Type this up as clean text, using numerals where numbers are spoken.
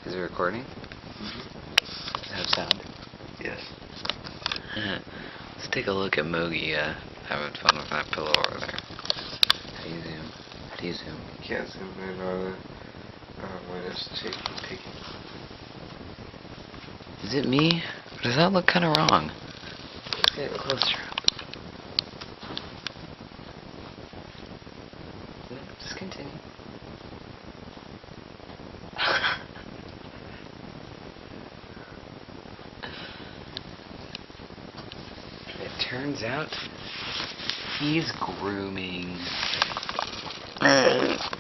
Is it recording? Mm-hmm. Does it have sound? Yes. Let's take a look at Mogey having fun with that pillow over there. How do you zoom? How do you zoom? Can't zoom in on it. When it's taking. Is it me? Or does that look kind of wrong? Let's get closer. No, just continue. It turns out he's grooming.